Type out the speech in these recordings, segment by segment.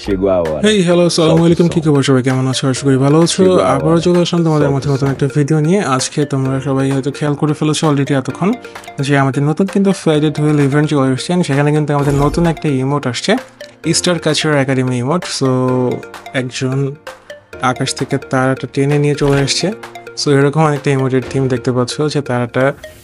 Chegou a hora. Hey, hello, আসসালামু আলাইকুম, কি খবর সবাই, কেমন আছো? আশা করি ভালো আছো। আবারও চলে আসলাম তোমাদের মধ্যে নতুন একটা ভিডিও নিয়ে। আজকে তোমরা সবাই হয়তো খেয়াল করে ফেলেছো অলরেডি এতক্ষণ যে আমাদের নতুন কিন্তু ফ্রাইডে টুয়েলভ ইভেন্ট চলে এসছে। সেখানে কিন্তু আমাদের নতুন একটা ইমোট আসছে, স্টারকাচার একাডেমি ইমোট। সো একজন আকাশ থেকে তারাটা টেনে নিয়ে চলে আসছে। সো এরকম একটা ইমোটের থিম দেখতে পাচ্ছ যে তারাটা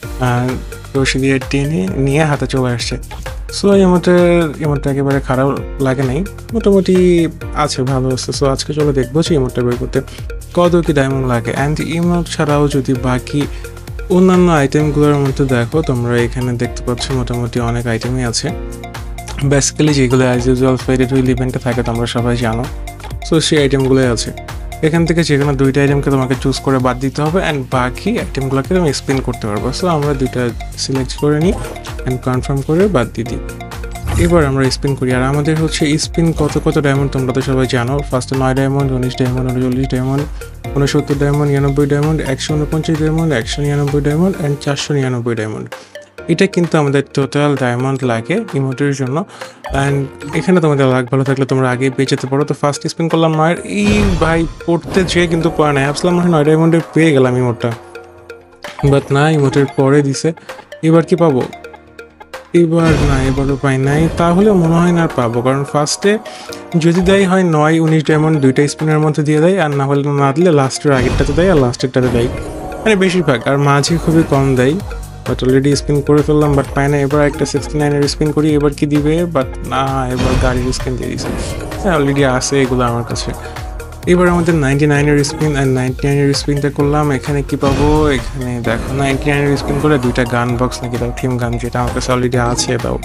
রশি দিয়ে টেনে নিয়ে হাতে চলে আসছে। সো ইমোটটা একেবারে খারাপ লাগে নাই, মোটামুটি আছে, ভালো আছে। সো আজকে চলো দেখবো যে ইমোটটা বের করতে কত কি ডায়মন্ড লাগে। অ্যান্ড ইমোট ছাড়াও যদি বাকি অন্যান্য আইটেমগুলোর মধ্যে দেখো, তোমরা এখানে দেখতে পাচ্ছ মোটামুটি অনেক আইটেমই আছে। বেসিক্যালি যেগুলো অ্যাজ ইউজুয়াল ফ্রাইডে টুয়েলভ ইভেন্টে থাকে তোমরা সবাই জানো। সো সেই আইটেমগুলোই আছে। এখান থেকে যেখানে দুইটা আইটেমকে তোমাকে চুজ করে বাদ দিতে হবে, অ্যান্ড বাকি আইটেমগুলোকে তুমি স্পিন করতে পারবো। সো আমরা দুইটা সিলেক্ট করে নিই অ্যান্ড কনফার্ম করে বাদ দিয়ে দিই। এবার আমরা স্পিন করি। আর আমাদের হচ্ছে স্পিন কত ডায়মন্ড তোমরা তো সবাই জানো। ফার্স্টে 9 diamond, 19 diamond, 39 diamond, 69 diamond, 99 diamond, 149 diamond, 199 diamond and 499 diamond. এটা কিন্তু আমাদের টোটাল ডায়মন্ড লাগে ইমোটের জন্য। অ্যান্ড এখানে তোমাদের লাগ ভালো থাকলে তোমরা আগেই পেয়ে যেতে পারো। তো ফার্স্ট স্পিন করলাম 9, এই ভাই পড়তে যেয়ে কিন্তু পাওয়া নাই। ভাবছিলাম 9 ডায়মন্ডে পেয়ে গেলাম ইমোটটা, বাট না, ইমোটের পরে দিছে। এবার কি পাবো? এবার না, এবারও পাই নাই। তাহলে মনে হয় না আর পাবো, কারণ ফার্স্টে যদি দেয় হয় 9, 19 ডায়মন্ড দুইটা স্পিনের মধ্যে দিয়ে দেয়, আর না হলে না দিলে লাস্টের আগেরটাতে দেয় আর লাস্টেরটাতে দেয়, মানে বেশিরভাগ। আর মাঝে খুবই কম দেয়। বাট অলরেডি স্পিন করে ফেললাম, বাট পাই না। এবার একটা 69-এর স্পিন করি, এবার কি দিবে? বাট না, এবার গাড়ির স্পিন দিয়ে দিছে। হ্যাঁ, অলরেডি আছে এগুলো আমার কাছে। এবার আমাদের 99-এর স্পিন, অ্যান্ড 99-এর স্পিনটা করলাম। এখানে কি পাবো? এখানে দেখো 99-এর স্পিন করে দুইটা গান বক্স নাকি দাও, থিম গান, যেটা আমার কাছে অলরেডি আছে, দাও।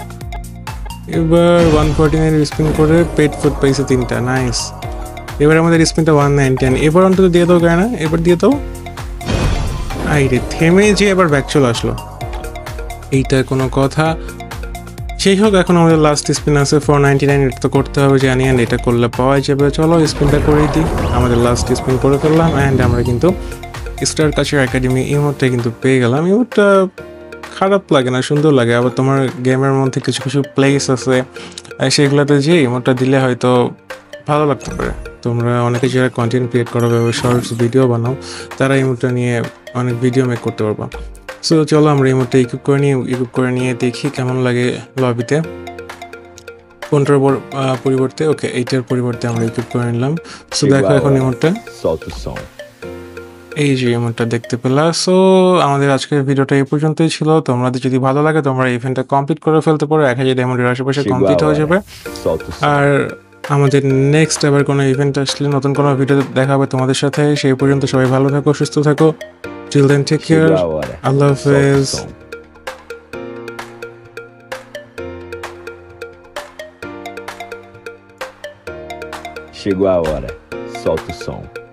এবার 149-এর স্পিন করে পেট ফুড পাইছে 3টা, নাইস। এবার আমাদের স্পিনটা 199। এবার অন্তত দিয়ে দাও গায়ে না, এবার দিয়ে দাও। আইরে থেমে যে এবার ব্যাক চলে আসলো, এইটা কোনো কথা? সেই হোক, এখন আমাদের লাস্ট স্পিন আছে 499। এটা তো করতে হবে জানি, অ্যান্ড এটা করলে পাওয়া যাবে। চলো স্পিনটা করেই দিই। আমাদের লাস্ট স্পিন করে ফেললাম, অ্যান্ড আমরা কিন্তু স্টারকাচার একাডেমি ইমোটটা কিন্তু পেয়ে গেলাম। ইমোটটা খারাপ লাগে না, সুন্দর লাগে। আবার তোমার গেমের মধ্যে কিছু কিছু প্লেস আছে, সেগুলোতে যে ইমোটটা দিলে হয়তো ভালো লাগতে পারে। তোমরা অনেকে যারা কন্টেন্ট ক্রিয়েট করো, শর্টস ভিডিও বানাও, তারা ইমোটটা নিয়ে অনেক ভিডিও মেক করতে পারবা। সো চলো আমরা ইমোটটা ইকুইপ করে নিয়ে দেখি কেমন লাগে লবিতে। কোনটার পরিবর্তে, ওকে, এইটার পরিবর্তে আমরা ইকুইপ করে নিলাম। সো দেখো এখন ইমোটটা, এই যে ইমোটটা দেখতে পেলা। সো আমাদের আজকের ভিডিওটা এই পর্যন্তই ছিল। তোমাদের যদি ভালো লাগে তোমরা ইভেন্টটা কমপ্লিট করে ফেলতে পারো, 1000 ডায়মন্ডের আশেপাশে কমপ্লিট হয়ে যাবে। আর আমাদের নেক্সট আবার কোনো ইভেন্ট আসলে নতুন কোনো ভিডিও দেখা হবে তোমাদের সাথে। সেই পর্যন্ত সবাই ভালো থাকো, সুস্থ থাকো। Till then, take care. Allah Hafiz. Chegou a hora. Solta o som.